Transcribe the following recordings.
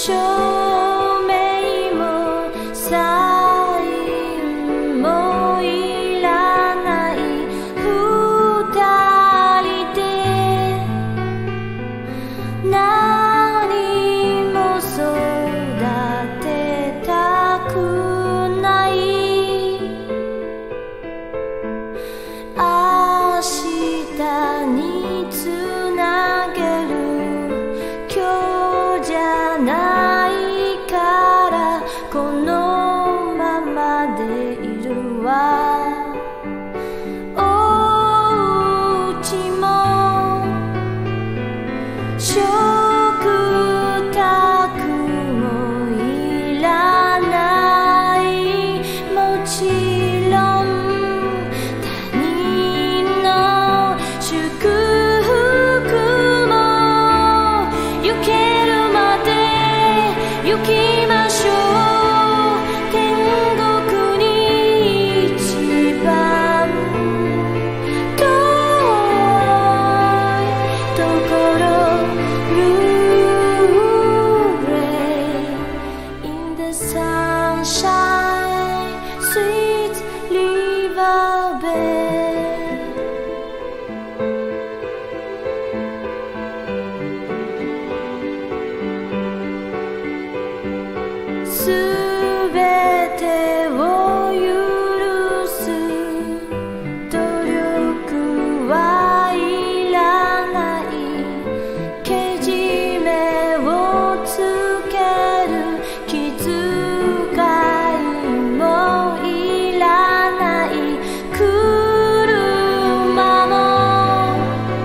証明もサインもいらない二人で何も育てたくない明日につなげる今日じゃないからこのままでいるわおうちも食卓もいらないもちろん他人の祝福も行けるまで行きましょう天国に一番遠いところIn the sunshine, sweet riverbedすべてを許す努力はいらないけじめをつける気遣いもいらない車も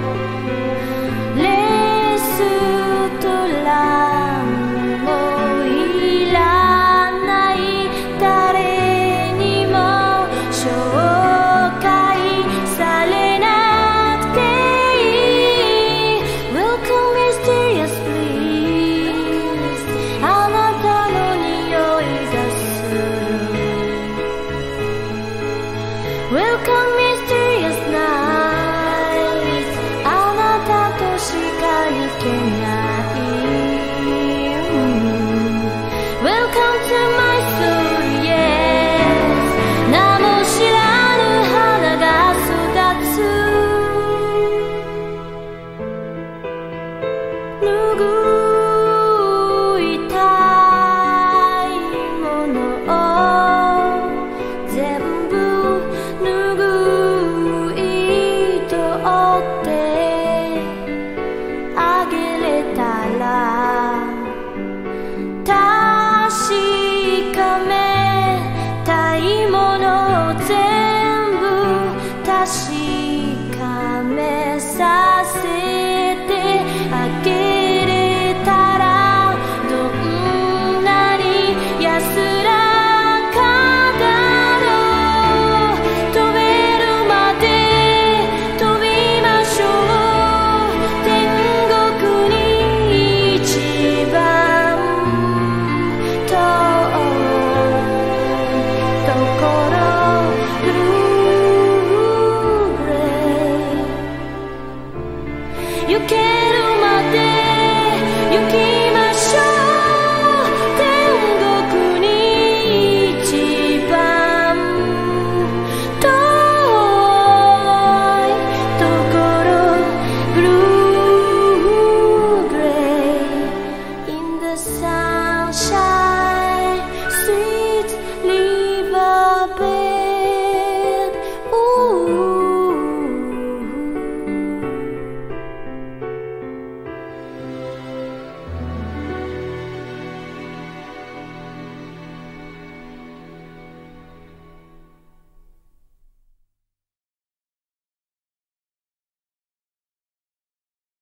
レストランもいらない誰にも紹介されなくていい Welcome mysterious please あなたの匂いがする Welcome mysterious night あなたとしか行けない Welcome to my soul yes 名も知らぬ花が育つ拭いたいものを全部拭い取ってあげれたら確かめたいものを全部確かめさせてあげれたらどんなに安らかだろう飛べるまで飛びましょう天国に一番遠いところ行けるまで